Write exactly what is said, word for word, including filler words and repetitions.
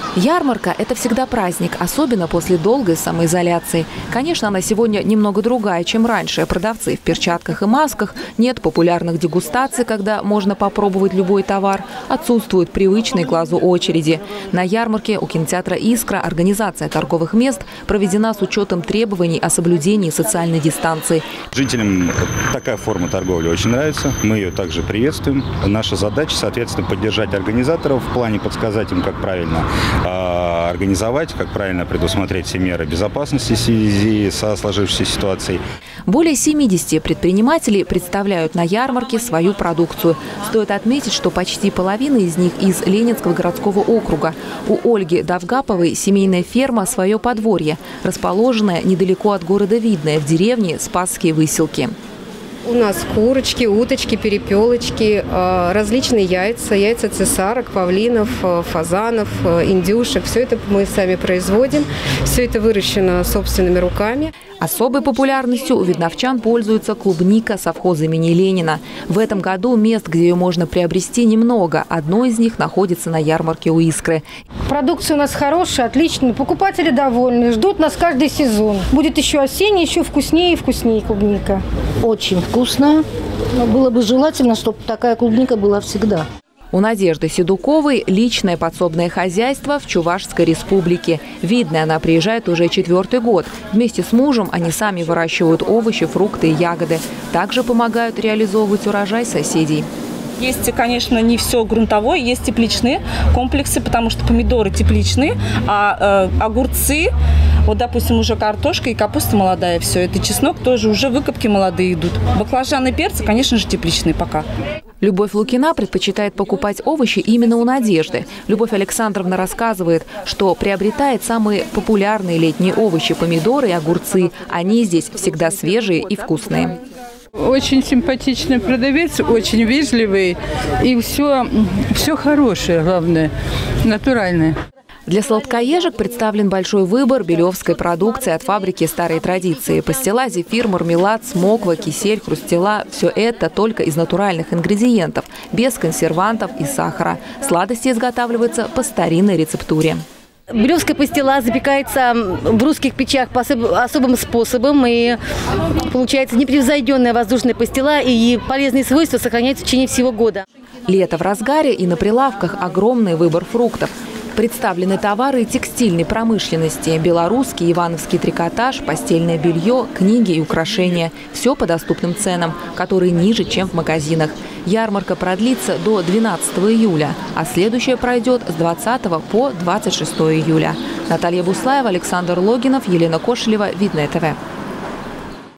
Ярмарка – это всегда праздник, особенно после долгой самоизоляции. Конечно, она сегодня немного другая, чем раньше. Продавцы в перчатках и масках, нет популярных дегустаций, когда можно попробовать любой товар, отсутствуют привычные глазу очереди. На ярмарке у кинотеатра «Искра» организация торговых мест проведена с учетом требований о соблюдении социальной дистанции. Жителям такая форма торговли очень нравится, мы ее также приветствуем. Наша задача, соответственно, поддержать организаторов в плане подсказать им, как правильно организовать, как правильно предусмотреть все меры безопасности в связи со сложившейся ситуацией. Более семидесяти предпринимателей представляют на ярмарке свою продукцию. Стоит отметить, что почти половина из них из Ленинского городского округа. У Ольги Довгаповой семейная ферма «Свое подворье», расположенная недалеко от города Видное, в деревне Спасские Выселки. У нас курочки, уточки, перепелочки, различные яйца, яйца цесарок, павлинов, фазанов, индюшек. Все это мы сами производим. Все это выращено собственными руками. Особой популярностью у видновчан пользуется клубника совхоза имени Ленина. В этом году мест, где ее можно приобрести, немного. Одно из них находится на ярмарке у «Искры». Продукция у нас хорошая, отличная. Покупатели довольны, ждут нас каждый сезон. Будет еще осенний, еще вкуснее и вкуснее клубника. Очень вкусно. Но было бы желательно, чтобы такая клубника была всегда. У Надежды Седуковой личное подсобное хозяйство в Чувашской республике. Видно, она приезжает уже четвертый год. Вместе с мужем они сами выращивают овощи, фрукты и ягоды. Также помогают реализовывать урожай соседей. Есть, конечно, не все грунтовое, есть тепличные комплексы, потому что помидоры тепличные, а э, огурцы, вот, допустим, уже картошка и капуста молодая, все это, чеснок тоже уже выкопки молодые идут. Баклажаны и перцы, конечно же, тепличные пока. Любовь Лукина предпочитает покупать овощи именно у Надежды. Любовь Александровна рассказывает, что приобретает самые популярные летние овощи – помидоры и огурцы. Они здесь всегда свежие и вкусные. Очень симпатичный продавец, очень вежливый и все, все хорошее, главное, натуральное. Для сладкоежек представлен большой выбор белевской продукции от фабрики «Старые традиции». Пастила, зефир, мармелад, смоква, кисель, хрустела – все это только из натуральных ингредиентов, без консервантов и сахара. Сладости изготавливаются по старинной рецептуре. Белевская пастила запекается в русских печах по особым способом. И получается непревзойденная воздушная пастила, и полезные свойства сохраняются в течение всего года. Лето в разгаре, и на прилавках огромный выбор фруктов. Представлены товары текстильной промышленности: белорусский, ивановский трикотаж, постельное белье, книги и украшения. Все по доступным ценам, которые ниже, чем в магазинах. Ярмарка продлится до двенадцатого июля, а следующая пройдет с двадцатого по двадцать шестое июля. Наталья Буслаева, Александр Логинов, Елена Кошелева, Видное ТВ.